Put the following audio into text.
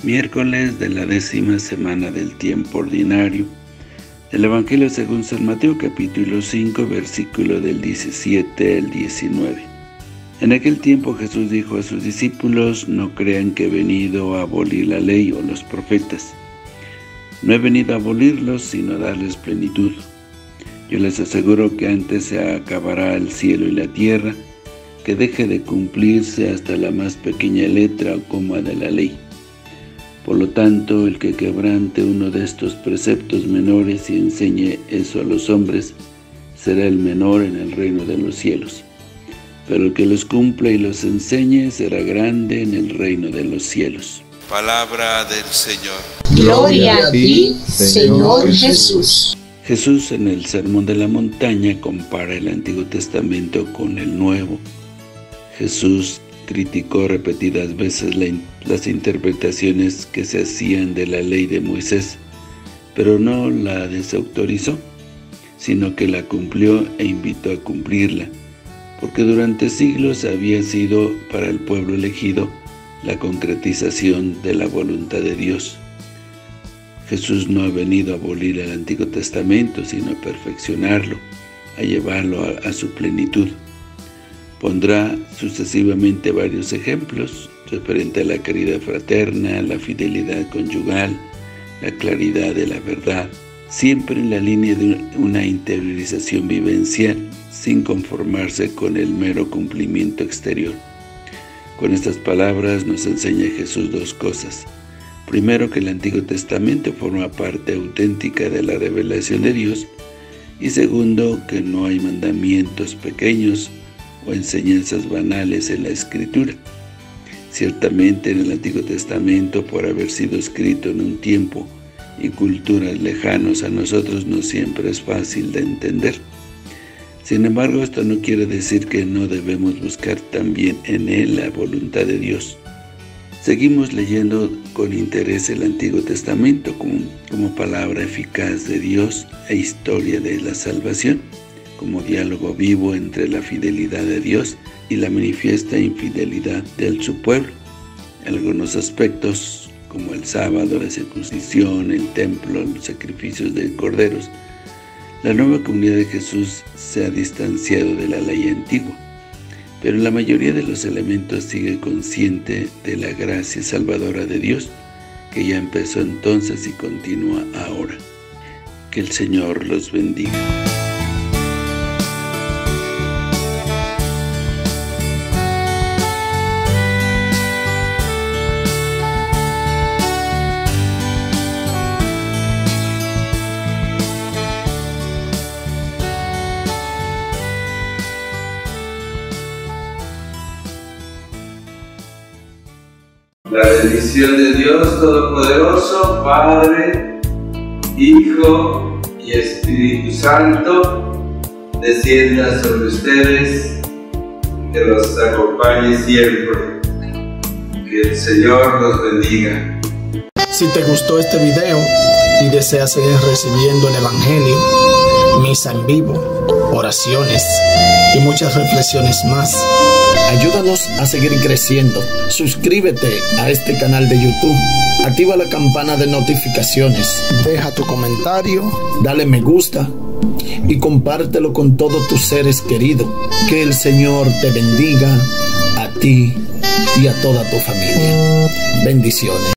Miércoles de la 10ª semana del tiempo ordinario. El Evangelio según San Mateo, capítulo 5, versículo del 17 al 19. En aquel tiempo Jesús dijo a sus discípulos: no crean que he venido a abolir la ley o los profetas. No he venido a abolirlos, sino a darles plenitud. Yo les aseguro que antes se acabará el cielo y la tierra, que deje de cumplirse hasta la más pequeña letra o coma de la ley. Por lo tanto, el que quebrante uno de estos preceptos menores y enseñe eso a los hombres, será el menor en el reino de los cielos. Pero el que los cumpla y los enseñe, será grande en el reino de los cielos. Palabra del Señor. Gloria a ti, Señor Jesús. Jesús, en el Sermón de la Montaña, compara el Antiguo Testamento con el Nuevo. Jesús criticó repetidas veces las interpretaciones que se hacían de la ley de Moisés, pero no la desautorizó, sino que la cumplió e invitó a cumplirla, porque durante siglos había sido para el pueblo elegido la concretización de la voluntad de Dios. Jesús no ha venido a abolir el Antiguo Testamento, sino a perfeccionarlo, a llevarlo a su plenitud. Pondrá sucesivamente varios ejemplos referente a la caridad fraterna, la fidelidad conyugal, la claridad de la verdad, siempre en la línea de una interiorización vivencial, sin conformarse con el mero cumplimiento exterior. Con estas palabras nos enseña Jesús dos cosas. Primero, que el Antiguo Testamento forma parte auténtica de la revelación de Dios, y segundo, que no hay mandamientos pequeños o enseñanzas banales en la Escritura. Ciertamente en el Antiguo Testamento, por haber sido escrito en un tiempo y culturas lejanos a nosotros, no siempre es fácil de entender. Sin embargo, esto no quiere decir que no debemos buscar también en él la voluntad de Dios. Seguimos leyendo con interés el Antiguo Testamento como palabra eficaz de Dios e historia de la salvación, como diálogo vivo entre la fidelidad de Dios y la manifiesta infidelidad de su pueblo. Algunos aspectos, como el sábado, la circuncisión, el templo, los sacrificios de corderos, la nueva comunidad de Jesús se ha distanciado de la ley antigua, pero la mayoría de los elementos sigue consciente de la gracia salvadora de Dios, que ya empezó entonces y continúa ahora. Que el Señor los bendiga. La bendición de Dios Todopoderoso, Padre, Hijo y Espíritu Santo, descienda sobre ustedes, que los acompañe siempre. Que el Señor los bendiga. Si te gustó este video y deseas seguir recibiendo el Evangelio, misa en vivo, oraciones y muchas reflexiones más, ayúdanos a seguir creciendo. Suscríbete a este canal de YouTube, activa la campana de notificaciones, deja tu comentario, dale me gusta y compártelo con todos tus seres queridos. Que el Señor te bendiga a ti y a toda tu familia. Bendiciones.